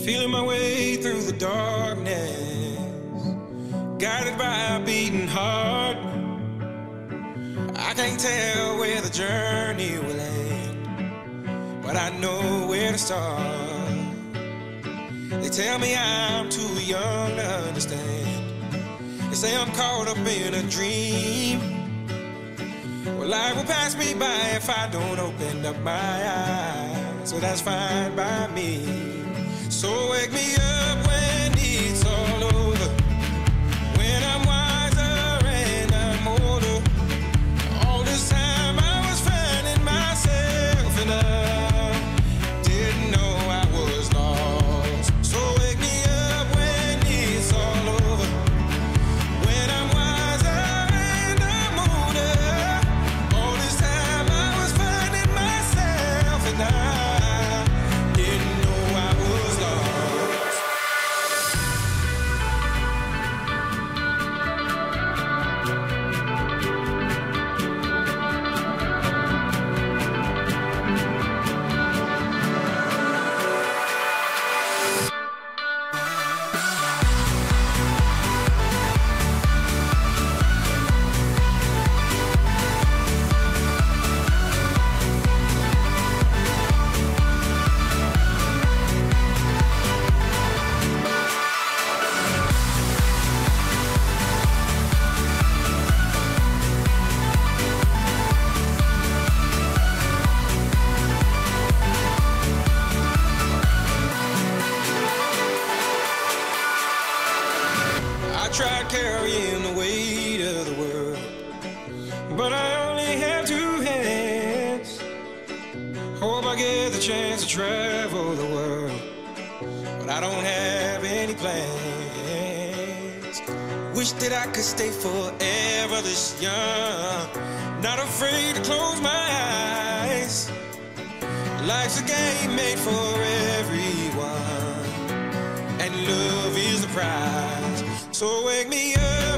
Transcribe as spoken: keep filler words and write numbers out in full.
Feeling my way through the darkness, guided by a beating heart. I can't tell where the journey will end, but I know where to start. They tell me I'm too young to understand. They say I'm caught up in a dream. Well, life will pass me by if I don't open up my eyes, so that's fine by me. So wake me up when it's all over, when I'm wiser and I'm older. All this time I was finding myself and I didn't know I was lost. So wake me up when it's all over, when I'm wiser and I'm older. All this time I was finding myself and I didn't know I was lost. I tried carrying the weight of the world, but I only have two hands. Hope I get the chance to travel the world, but I don't have any plans. Wish that I could stay forever this young, not afraid to close my eyes. Life's a game made for everyone, and love is the prize. So wake me up